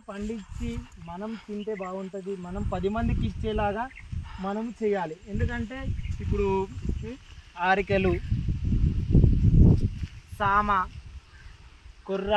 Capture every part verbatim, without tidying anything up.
పండించి మనం తింటే బాగుంటుంది, మనం పది మందికి ఇచ్చేలాగా మనం చేయాలి. ఎందుకంటే ఇప్పుడు ఆరికలు, సామ, కొర్ర,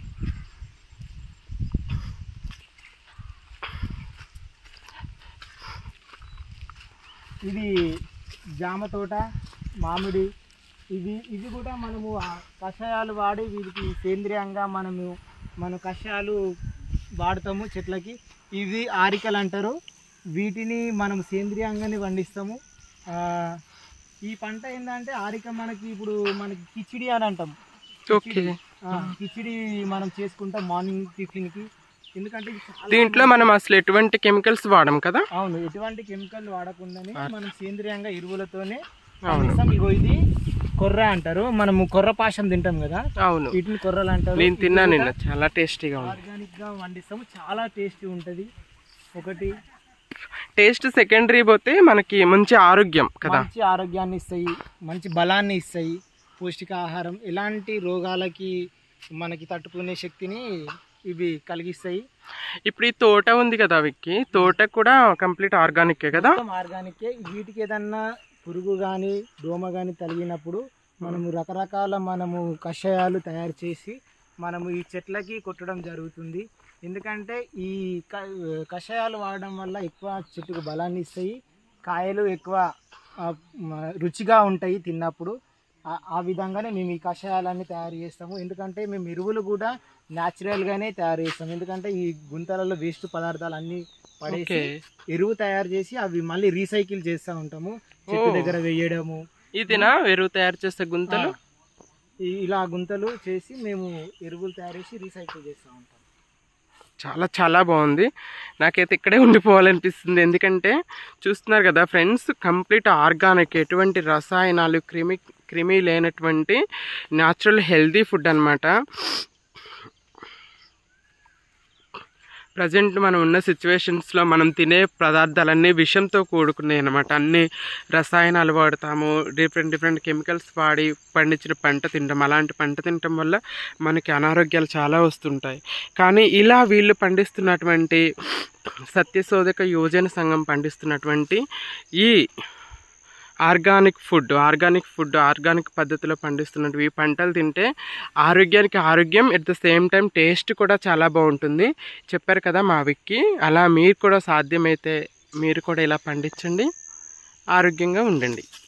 ఇది జామ తోట, మామిడి, ఇవి ఇవి కూడా మనము కషాయాలు వాడి వీటికి సేంద్రియంగా మనము మన కషాయాలు వాడతాము చెట్లకి. ఇవి ఆరికలు అంటారు, వీటిని మనం సేంద్రియంగానే పండిస్తాము. ఈ పంట ఏంటంటే ఆరిక మనకి ఇప్పుడు మనకి కిచిడి అని అంటాం, కిచిడి మనం చేసుకుంటాం మార్నింగ్ టిఫిన్కి. ఎందుకంటే దీంట్లో మనం అసలు ఎటువంటి కెమికల్స్ వాడము కదా. అవును, ఎటువంటి కెమికల్ వాడకుండానే మనం సేంద్రియంగా ఎరువులతోనే పండిస్తాం. ఇగో ఇది కొర్ర అంటారు, మనము కొర్ర పాశం తింటాం కదా. అవును, వీటిని కొర్రలు అంటారు. నేను తిన్నాను నిన్న, చాలా టేస్టీగా ఉంది. ఆర్గానిక్ గా పండిస్తాము, చాలా టేస్టీ ఉంటది. ఒకటి టేస్ట్ సెకండరీ పోతే మనకి మంచి ఆరోగ్యం కదా, మంచి ఆరోగ్యాన్ని ఇస్తాయి, మంచి బలాన్ని ఇస్తాయి, పౌష్టికాహారం, ఎలాంటి రోగాలకి మనకి తట్టుకునే శక్తిని ఇవి కలిగిస్తాయి. ఇప్పుడు ఈ తోట ఉంది కదా విక్కి, తోట కూడా కంప్లీట్ ఆర్గానికే కదా. ఆర్గానికే. వీటికి ఏదన్నా పురుగు కానీ దోమ కానీ తగిలినప్పుడు మనము రకరకాల మనము కషాయాలు తయారు చేసి మనము ఈ చెట్లకి కొట్టడం జరుగుతుంది. ఎందుకంటే ఈ కషాయాలు వాడడం వల్ల ఎక్కువ చెట్టుకు బలాన్ని ఇస్తాయి, కాయలు ఎక్కువ రుచిగా ఉంటాయి తిన్నప్పుడు. ఆ విధంగానే మేము ఈ కషాయాలన్నీ తయారు చేస్తాము. ఎందుకంటే మేము ఎరువులు కూడా న్యాచురల్గానే తయారు చేస్తాము. ఎందుకంటే ఈ గుంతలలో వేస్ట్ పదార్థాలు అన్నీ పడేసి ఎరువు తయారు చేసి అవి మళ్ళీ రీసైకిల్ చేస్తూ ఉంటాము, చెట్టు దగ్గర వేయడము. ఇదినా ఎరువు తయారు చేస్తే గుంతలు, ఇలా గుంతలు చేసి మేము ఎరువులు తయారు చేసి రీసైకిల్ చేస్తూ ఉంటాం. చాలా చాలా బాగుంది, నాకైతే ఇక్కడే ఉండిపోవాలనిపిస్తుంది. ఎందుకంటే చూస్తున్నారు కదా ఫ్రెండ్స్, కంప్లీట్ ఆర్గానిక్, ఎటువంటి రసాయనాలు క్రిమి క్రిమి లేనటువంటి న్యాచురల్ హెల్దీ ఫుడ్ అనమాట. ప్రజెంట్ మనం ఉన్న సిచ్యువేషన్స్లో మనం తినే పదార్థాలన్నీ విషంతో కూడుకున్నాయి అనమాట. అన్ని రసాయనాలు వాడతాము, డిఫరెంట్ డిఫరెంట్ కెమికల్స్ వాడి పండించిన పంట తింటాం. అలాంటి పంట తినటం వల్ల మనకి అనారోగ్యాలు చాలా వస్తుంటాయి. కానీ ఇలా వీళ్ళు పండిస్తున్నటువంటి సత్యశోధక యోజన సంఘం పండిస్తున్నటువంటి ఈ organic food organic food organic పద్ధతిలో పండిస్తున్నట్టు ఈ పంటలు తింటే ఆరోగ్యానికి ఆరోగ్యం, at the same time taste కూడా చాలా బాగుంటుంది. చెప్పారు కదా మా విక్కి, అలా మీరు కూడా సాధ్యమైతే మీరు కూడా ఇలా పండించండి, ఆరోగ్యంగా ఉండండి.